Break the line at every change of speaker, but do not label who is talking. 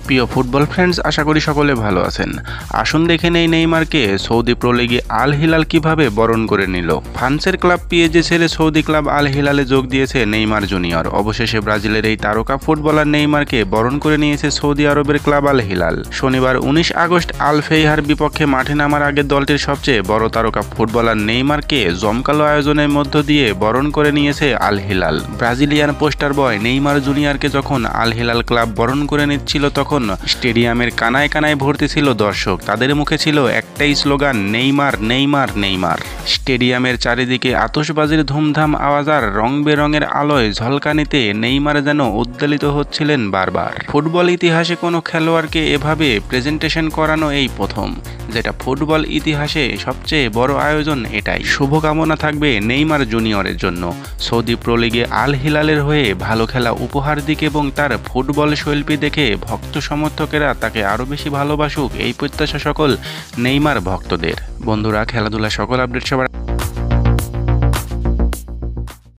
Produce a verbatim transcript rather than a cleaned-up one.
প্রিয় football friends, আশা করি সকলে ভালো আছেন। আসুন দেখে নেই নেইমারকে সৌদি প্রো লিগে আল হিলাল কিভাবে বরণ করে নিল। ফ্রান্সের ক্লাব পিএসজি ছেড়ে সৌদি ক্লাব আল হিলালে যোগ দিয়েছে নেইমার জুনিয়র। অবশেষে ব্রাজিলের এই তারকা ফুটবলার নেইমারকে বরণ করে নিয়েছে সৌদি আরবের ক্লাব আল হিলাল। শনিবার উনিশ আগস্ট আল ফেইহার বিপক্ষে মাঠে নামার আগে দলটির সবচেয়ে বড় তারকা ফুটবলার নেইমারকে জমকালো আয়োজনের মধ্য দিয়ে বরণ করে নিয়েছে Al Hilal. Brazilian poster boy Neymar জুনিয়রকে যখন আল হিলাল ক্লাব বরণ করে নিচ্ছিল তখন স্টেডিয়ামের কানায় কানায় ভর্তি ছিল দর্শক। তাদের মুখে ছিল একটাই স্লোগান, নেইমার নেইমার নেইমার। স্টেডিয়ামের চারিদিকে আতশবাজির ধুমধাম আওয়াজ আর রং বেরঙের আলোয় ঝলকানিতে নেইমার যেন উদ্বেলিত হচ্ছিলেন বারবার। ফুটবল ইতিহাসে কোনো খেলোয়াড়কে এভাবে প্রেজেন্টেশন করানো এই প্রথম, যেটা ফুটবল ইতিহাসে সবচেয়ে বড় আয়োজন এটাই। শুভকামনা থাকবে নেইমার জুনিয়রের জন্য। সৌদি প্রো লিগে আল হিলালের হয়ে ভালো খেলা উপহার দিক এবং তার ফুটবল শৈলী দেখে ভক্ত সমর্থকেরা তাকে আরও বেশি ভালোবাসুক, এই প্রত্যাশা সকল নেইমার ভক্তদের। বন্ধুরা, খেলাধুলা সকল আপডেট সবার